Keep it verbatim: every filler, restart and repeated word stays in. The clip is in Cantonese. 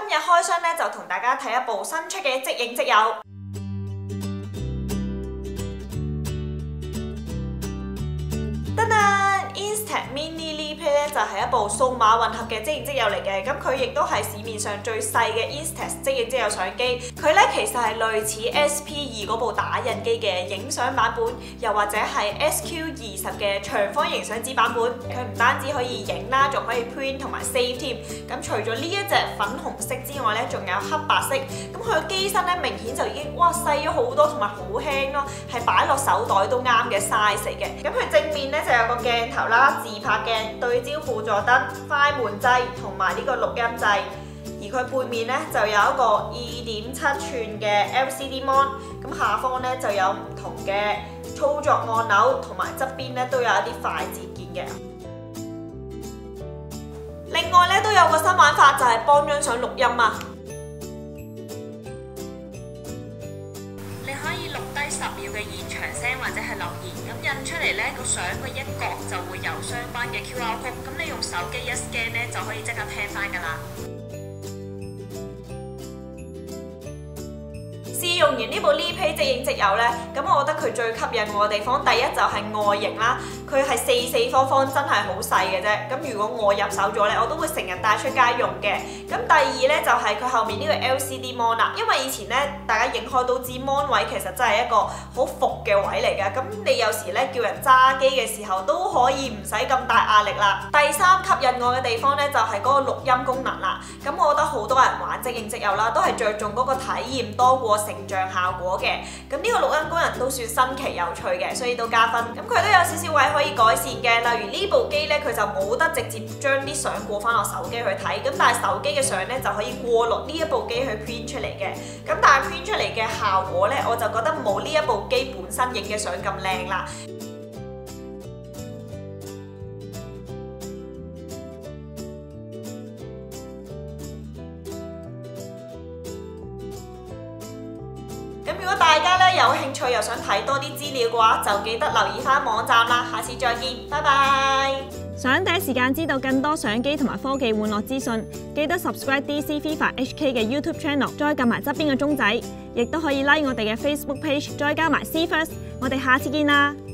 日開箱咧就同大家睇一部新出嘅即影即有。噔噔 Instax Mini Li Play 咧就係一部數碼混合嘅即影即有嚟嘅，咁佢亦都係市面上最細嘅 Instax 即影即有相機。佢咧其實係類似 S P 二嗰部打印機嘅影相版本，又或者係 S Q 二十嘅長方形相紙版本。佢唔單止可以影啦，仲可以 print 同埋 save 添。咁除咗呢一隻粉紅色之外咧，仲有黑白色。咁佢個機身咧明顯就已經哇細咗好多，同埋好輕咯，係擺落手袋都啱嘅 size 嚟嘅。咁佢正面咧就有個鏡頭啦、自拍鏡、對焦輔助燈、快門掣同埋呢個錄音掣。而佢背面咧就有一個二點七寸嘅 L C D mon， 咁下方咧就有唔同嘅操作按鈕，同埋側邊咧都有一啲快捷鍵嘅。另外咧都有個新玩法，就係幫張相錄音啊！你可以錄低十秒嘅現場聲或者係留言，咁印出嚟咧個相嘅一角就會有相關嘅 Q R code， 咁你用手機一 scan 咧就可以即刻聽翻㗎啦。試用完呢部 Li Play 即影即有咧，咁我覺得佢最吸引我嘅地方，第一就係外形啦，佢係四四方方，真係好細嘅啫。咁如果我入手咗咧，我都會成日帶出街用嘅。咁第二咧就係佢後面呢個 L C D mon 啦，因為以前咧大家影開都知 mon 位其實真係一個好伏嘅位嚟㗎。咁你有時咧叫人揸機嘅時候都可以唔使咁大壓力啦。第三吸引我嘅地方咧就係嗰個錄音功能啦。咁我覺得好多人玩即影即有啦，都係着重嗰個體驗多過成像效果嘅。咁呢個錄音功能都算新奇有趣嘅，所以都加分。咁佢都有少少位可以改善嘅，例如呢部機咧佢就冇得直接將啲相過翻落手機去睇，咁但係手機嘅相咧就可以過落呢一部機去 print 出嚟嘅。咁但係 print 出嚟嘅效果咧，我就覺得冇呢一部機本身影嘅相咁靚啦。咁如果大家咧有興趣又想睇多啲資料嘅話，就記得留意翻網站啦。下次再見，拜拜！ 想第一時間知道更多相機同埋科技玩樂資訊，記得 subscribe D C Viva H K 嘅 YouTube Channel， 再撳埋側邊嘅鐘仔，亦都可以 like 我哋嘅 Facebook Page， 再加埋 See First。我哋下次見啦！